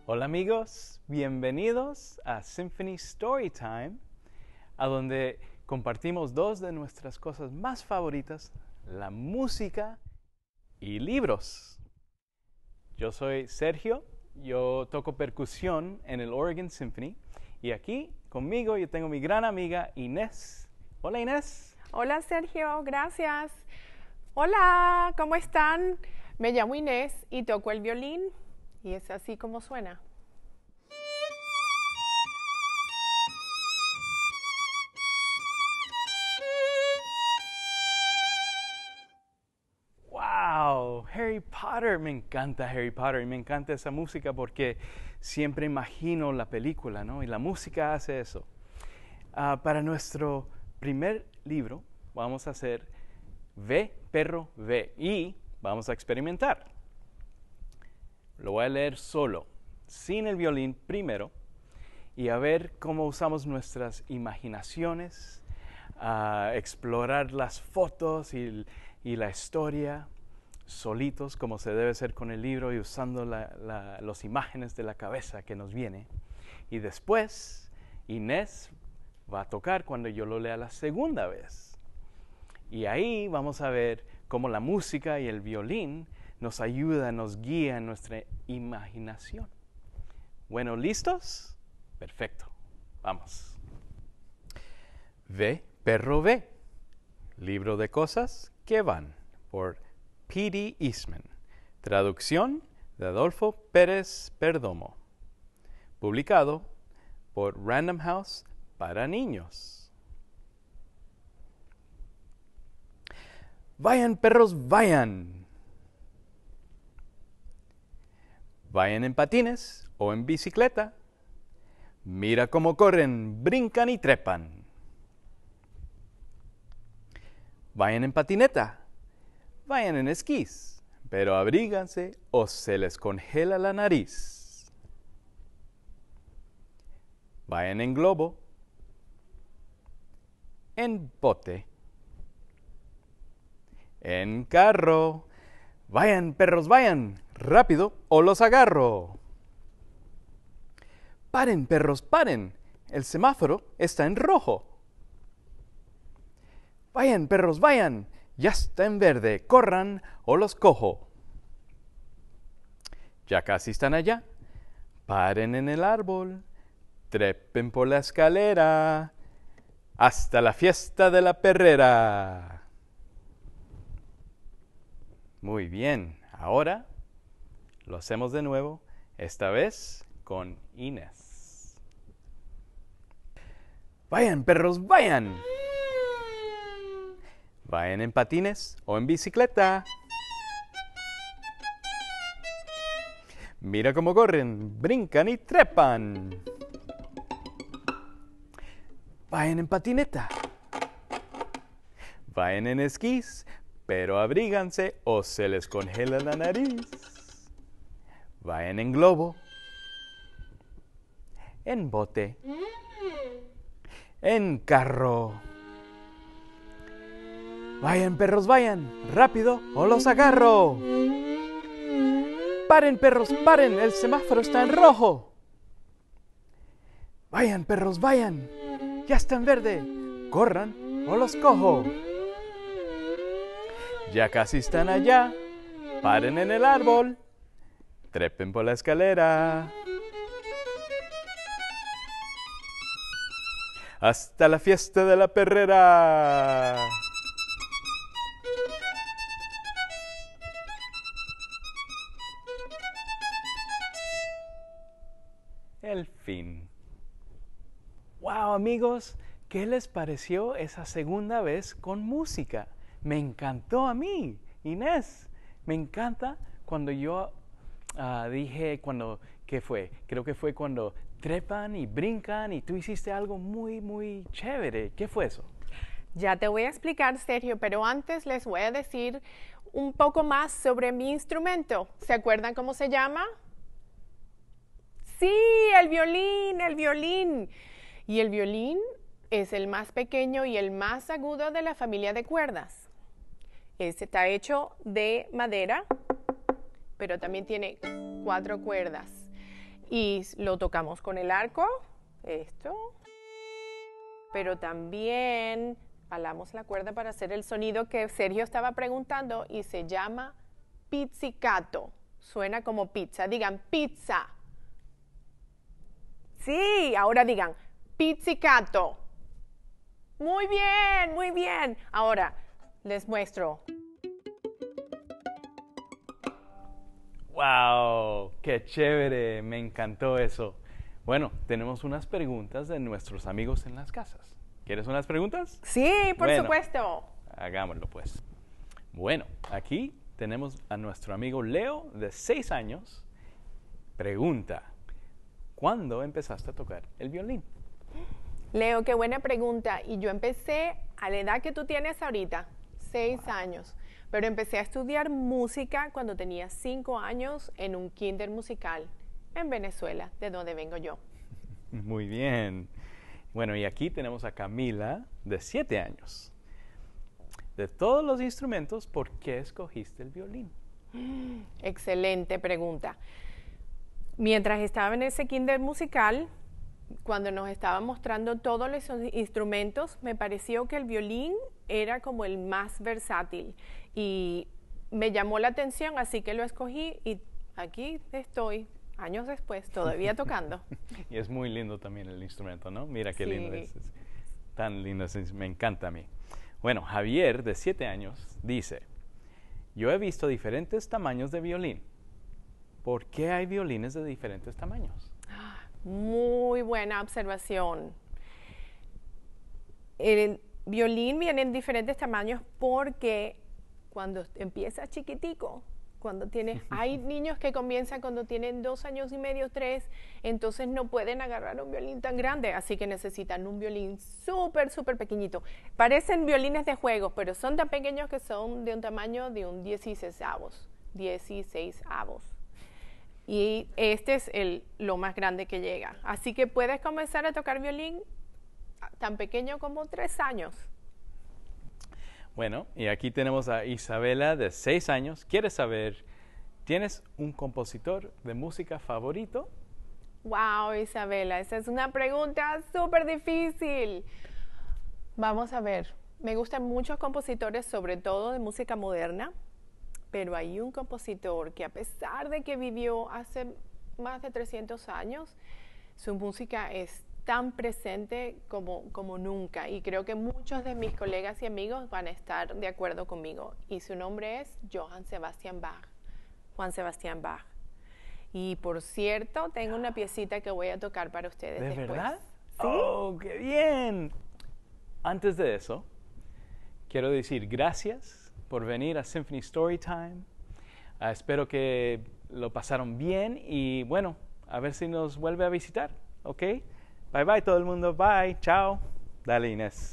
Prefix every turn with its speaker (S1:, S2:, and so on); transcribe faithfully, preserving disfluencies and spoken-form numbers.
S1: Hola amigos, bienvenidos a Symphony Storytime, a donde compartimos dos de nuestras cosas más favoritas, la música y libros. Yo soy Sergio, yo toco percusión en el Oregon Symphony y aquí conmigo yo tengo mi gran amiga Inés. Hola Inés.
S2: Hola Sergio, gracias. Hola, ¿cómo están? Me llamo Inés y toco el violín y es así como suena.
S1: ¡Wow! Harry Potter, me encanta Harry Potter y me encanta esa música porque siempre imagino la película, ¿no? Y la música hace eso. Uh, para nuestro primer libro vamos a hacer Ve, perro, ve y vamos a experimentar. Lo voy a leer solo, sin el violín primero y a ver cómo usamos nuestras imaginaciones, a explorar las fotos y, y la historia solitos como se debe hacer con el libro y usando la, la, las imágenes de la cabeza que nos viene. Y después Inés va a tocar cuando yo lo lea la segunda vez. Y ahí vamos a ver cómo la música y el violín nos ayuda, nos guía en nuestra imaginación. Bueno, ¿listos? Perfecto. Vamos. Ve, perro, ve. Libro de cosas que van, por P D Eastman. Traducción de Adolfo Pérez Perdomo. Publicado por Random House para niños. Vayan, perros, vayan. Vayan en patines o en bicicleta. Mira cómo corren, brincan y trepan. Vayan en patineta. Vayan en esquís, pero abríganse o se les congela la nariz. Vayan en globo. En bote. En carro. Vayan, perros, vayan. Rápido o los agarro. Paren, perros, paren. El semáforo está en rojo. Vayan, perros, vayan. Ya está en verde. Corran o los cojo. Ya casi están allá. Paren en el árbol. Trepen por la escalera. Hasta la fiesta de la perrera. Muy bien, ahora lo hacemos de nuevo, esta vez con Inés. Vayan, perros, vayan. Vayan en patines o en bicicleta. Mira cómo corren, brincan y trepan. Vayan en patineta. Vayan en esquís. Pero abríganse o se les congela la nariz. Vayan en globo. En bote. En carro. Vayan, perros, vayan. Rápido o los agarro. Paren, perros, paren. El semáforo está en rojo. Vayan, perros, vayan. Ya está en verde. Corran o los cojo. Ya casi están allá. Paren en el árbol. Trepen por la escalera. Hasta la fiesta de la perrera. El fin. ¡Wow, amigos! ¿Qué les pareció esa segunda vez con música? Me encantó a mí, Inés. Me encanta cuando yo uh, dije, cuando, ¿qué fue? Creo que fue cuando trepan y brincan y tú hiciste algo muy, muy chévere. ¿Qué fue eso?
S2: Ya te voy a explicar, Sergio, pero antes les voy a decir un poco más sobre mi instrumento. ¿Se acuerdan cómo se llama? Sí, el violín, el violín. Y el violín es el más pequeño y el más agudo de la familia de cuerdas. Este está hecho de madera, pero también tiene cuatro cuerdas. y lo tocamos con el arco, esto, pero también jalamos la cuerda para hacer el sonido que Sergio estaba preguntando y se llama pizzicato. Suena como pizza. Digan pizza. Sí, ahora digan pizzicato. Muy bien, muy bien. Ahora les muestro.
S1: ¡Wow! ¡Qué chévere! Me encantó eso. Bueno, tenemos unas preguntas de nuestros amigos en las casas. ¿Quieres unas preguntas?
S2: Sí, por
S1: Bueno,
S2: supuesto.
S1: Hagámoslo pues. Bueno, aquí tenemos a nuestro amigo Leo de seis años. Pregunta, ¿cuándo empezaste a tocar el violín?
S2: Leo, qué buena pregunta. Y yo empecé a la edad que tú tienes ahorita, seis años. Pero empecé a estudiar música cuando tenía cinco años en un kinder musical en Venezuela, de donde vengo yo.
S1: Muy bien. Bueno, y aquí tenemos a Camila de siete años. De todos los instrumentos, ¿por qué escogiste el violín?
S2: Excelente pregunta. Mientras estaba en ese kinder musical, cuando nos estaban mostrando todos los instrumentos, me pareció que el violín era como el más versátil y me llamó la atención, así que lo escogí y aquí estoy, años después, todavía tocando.
S1: Y es muy lindo también el instrumento, ¿no? Mira qué
S2: Sí.
S1: lindo es, es tan lindo, es, me encanta a mí. Bueno, Javier, de siete años, dice, yo he visto diferentes tamaños de violín. ¿Por qué hay violines de diferentes tamaños?
S2: Muy buena observación. El violín viene en diferentes tamaños porque cuando empieza chiquitico, cuando tienes, hay niños que comienzan cuando tienen dos años y medio, tres, entonces no pueden agarrar un violín tan grande, así que necesitan un violín súper, súper pequeñito. Parecen violines de juego, pero son tan pequeños que son de un tamaño de un dieciséisavos, dieciséisavos. Y este es el, lo más grande que llega. Así que puedes comenzar a tocar violín tan pequeño como tres años.
S1: Bueno, y aquí tenemos a Isabela de seis años. ¿Quieres saber, tienes un compositor de música favorito?
S2: Wow, Isabela, esa es una pregunta súper difícil. Vamos a ver. Me gustan muchos compositores, sobre todo de música moderna, pero hay un compositor que a pesar de que vivió hace más de trescientos años, su música es tan presente como, como nunca y creo que muchos de mis colegas y amigos van a estar de acuerdo conmigo y su nombre es Johann Sebastian Bach, Juan Sebastián Bach. Y por cierto, tengo una piecita que voy a tocar para ustedes
S1: ¿De
S2: después.
S1: verdad?
S2: ¿Sí?
S1: ¡Oh, qué bien! Antes de eso, quiero decir gracias por venir a Symphony Storytime. Uh, espero que lo pasaron bien y bueno, a ver si nos vuelve a visitar, ¿ok? Bye bye todo el mundo, bye, chao. Dale, Inés.